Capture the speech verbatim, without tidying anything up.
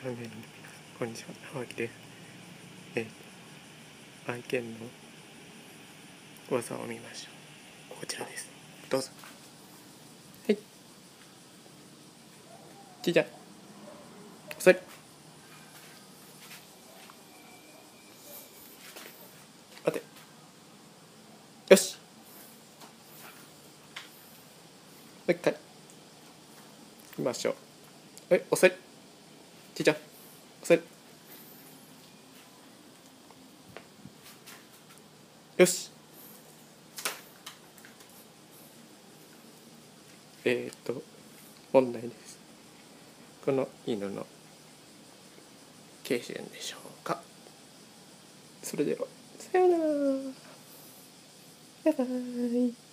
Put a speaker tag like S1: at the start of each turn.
S1: ラーメンこんにちは、浜木です。えー、愛犬の技を見ましょう。こちらです。どうぞ。はい。ちいちゃん。それ。待て。よし。もう一回。行きましょう。え、おそれ。ちいちゃん。おそれ。よし。えっ、ー、と、問題です。この犬の形種でしょうか。それでは、さようなら。バイバイ。